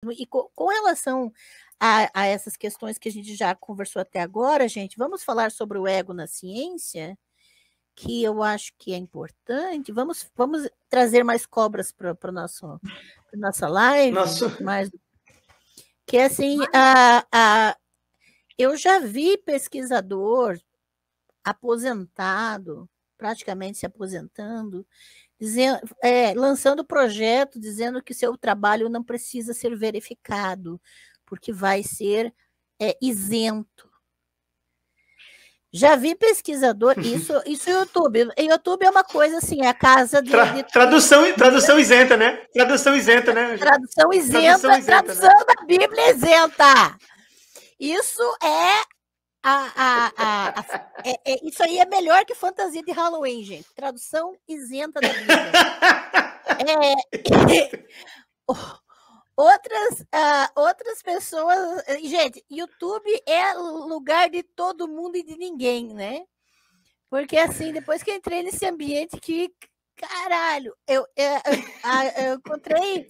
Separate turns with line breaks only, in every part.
mesmo. E com relação a essas questões que a gente já conversou até agora, gente, vamos falar sobre o ego na ciência, que eu acho que é importante. Vamos trazer mais cobras para nossa live,
Nosso...
mais que assim, eu já vi pesquisador aposentado, praticamente se aposentando, dizendo, lançando projeto dizendo que seu trabalho não precisa ser verificado, porque vai ser isento. Já vi pesquisador, isso YouTube. YouTube é uma coisa assim, é a casa de
tradução isenta, né? Tradução isenta, né?
Tradução isenta, tradução né? Da Bíblia isenta. Isso isso aí é melhor que fantasia de Halloween, gente. Tradução isenta da Bíblia. Outras pessoas... Gente, YouTube é lugar de todo mundo e de ninguém, né? Porque, assim, depois que eu entrei nesse ambiente que... Caralho! Eu encontrei...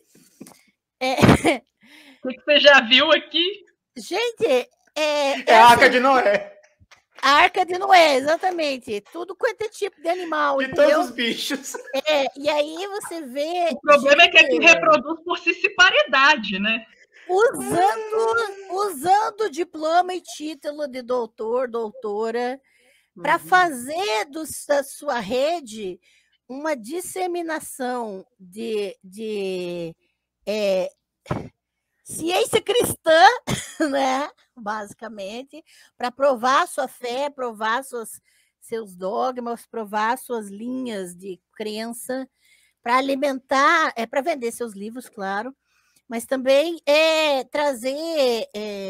O que você já viu aqui?
Gente,
a Arca de Noé.
A Arca de Noé, exatamente. Tudo quanto é tipo de animal,
de
entendeu?
todos os bichos.
E aí você vê...
O problema é que aqui reproduz por cissiparidade, né?
Usando diploma e título de doutor, doutora, para fazer da sua rede uma disseminação de ciência cristã, né? Basicamente, para provar sua fé, provar seus dogmas, provar suas linhas de crença, para alimentar, para vender seus livros, claro, mas também trazer,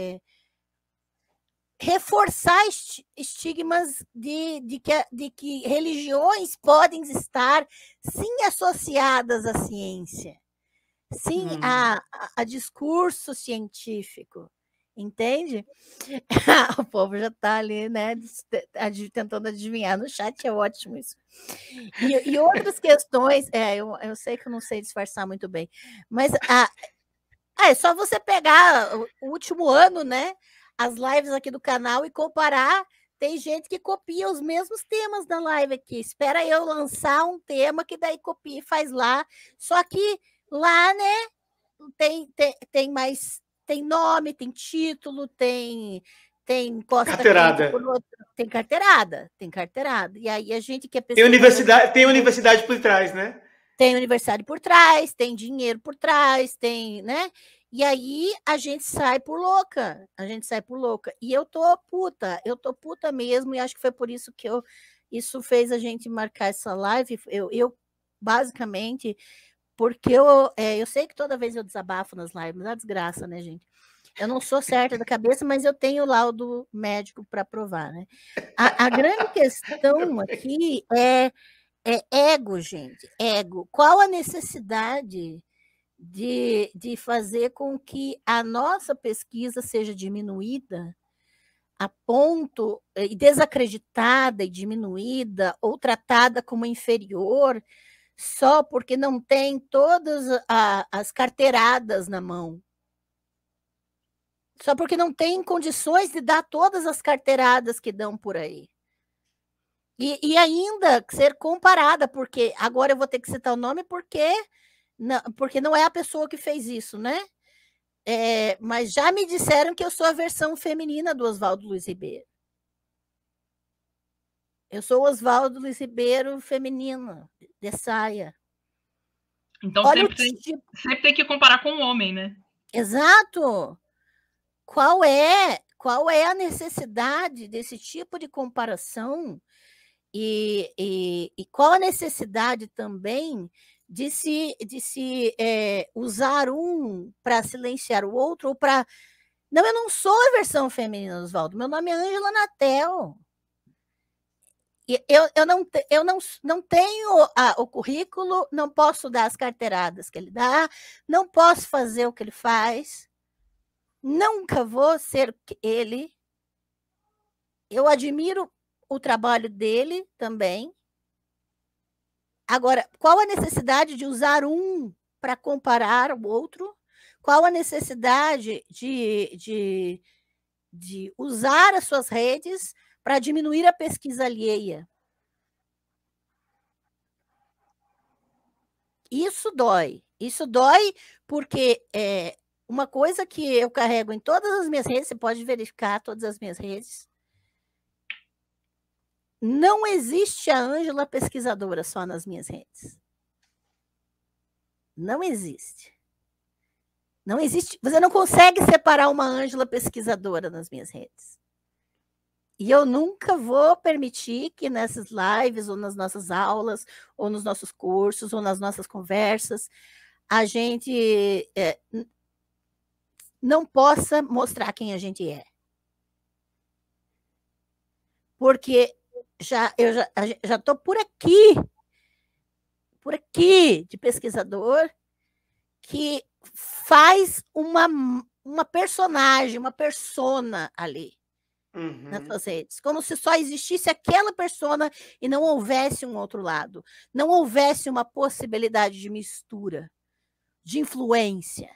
reforçar estigmas de que religiões podem estar, sim, associadas à ciência, sim, a discurso científico, entende? O povo já está ali, né, tentando adivinhar no chat, é ótimo isso. E outras questões, eu sei que eu não sei disfarçar muito bem, mas é só você pegar o último ano, né, as lives aqui do canal e comparar. Tem gente que copia os mesmos temas da live aqui. Espera eu lançar um tema que daí copia e faz lá. Só que lá, né, tem mais, tem nome, tem título, tem costa
carteirada.
Tem carteirada. E aí a gente quer
tem universidade por trás, né?
Tem universidade por trás, tem dinheiro por trás, tem, né? E aí a gente sai por louca. E eu tô puta mesmo, e acho que foi por isso que isso fez a gente marcar essa live. Eu basicamente, porque eu sei que toda vez eu desabafo nas lives, mas é uma desgraça, né, gente? Eu não sou certa da cabeça, mas eu tenho laudo médico para provar, né? A grande questão aqui é ego, gente, ego. Qual a necessidade de fazer com que a nossa pesquisa seja diminuída a ponto, e desacreditada e diminuída, ou tratada como inferior, só porque não tem todas as carteiradas na mão? Só porque não tem condições de dar todas as carteiradas que dão por aí. E ainda ser comparada, porque agora eu vou ter que citar o nome porque não é a pessoa que fez isso, né? Mas já me disseram que eu sou a versão feminina do Oswaldo Luiz Ribeiro. Eu sou o Oswaldo Luiz Ribeiro feminino, de saia.
Então sempre tem que comparar com o homem, né?
Exato. Qual é a necessidade desse tipo de comparação? E qual a necessidade também de se usar um para silenciar o outro, ou para... Não, eu não sou a versão feminina, Oswaldo. Meu nome é Ângela Natel. Eu não tenho o currículo, não posso dar as carteiradas que ele dá, não posso fazer o que ele faz, nunca vou ser ele. Eu admiro o trabalho dele também. Agora, qual a necessidade de usar um para comparar o outro Qual a necessidade de usar as suas redes para diminuir a pesquisa alheia? Isso dói porque uma coisa que eu carrego em todas as minhas redes, você pode verificar todas as minhas redes, não existe a Ângela pesquisadora só nas minhas redes. Não existe. Não existe. Você não consegue separar uma Ângela pesquisadora nas minhas redes. E eu nunca vou permitir que nessas lives, ou nas nossas aulas, ou nos nossos cursos, ou nas nossas conversas, a gente não possa mostrar quem a gente é. Porque eu já estou por aqui, de pesquisador, que faz uma personagem, uma persona ali. Nas suas redes, como se só existisse aquela persona e não houvesse um outro lado, não houvesse uma possibilidade de mistura, de influência.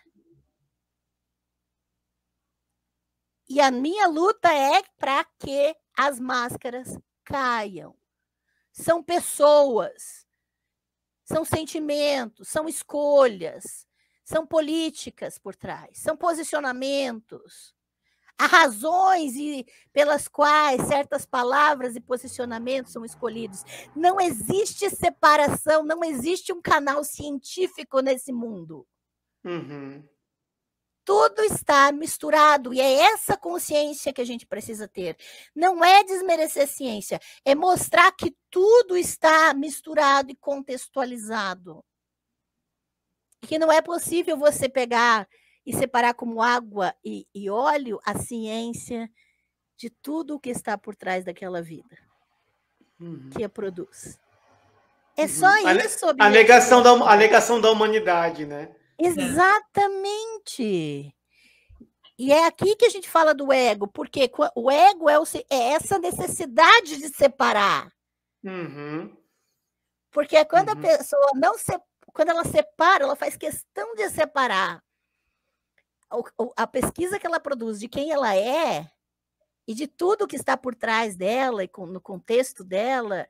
E a minha luta é para que as máscaras caiam. São pessoas, são sentimentos, são escolhas, são políticas por trás, são posicionamentos. Há razões pelas quais certas palavras e posicionamentos são escolhidos. Não existe separação, não existe um canal científico nesse mundo.
Uhum.
Tudo está misturado, e é essa consciência que a gente precisa ter. Não é desmerecer ciência, é mostrar que tudo está misturado e contextualizado. E que não é possível você pegar e separar como água e óleo a ciência de tudo o que está por trás daquela vida que a produz. É só isso.
A negação da humanidade, né?
Exatamente. E é aqui que a gente fala do ego, porque o ego é essa necessidade de separar.
Uhum.
Porque quando a pessoa quando ela separa, ela faz questão de separar a pesquisa que ela produz de quem ela é e de tudo que está por trás dela e no contexto dela,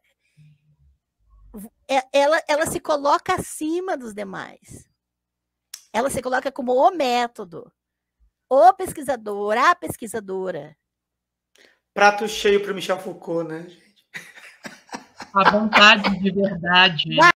ela se coloca acima dos demais. Ela se coloca como o método, o pesquisador, a pesquisadora.
Prato cheio para o Michel Foucault, né, gente?
A vontade de verdade.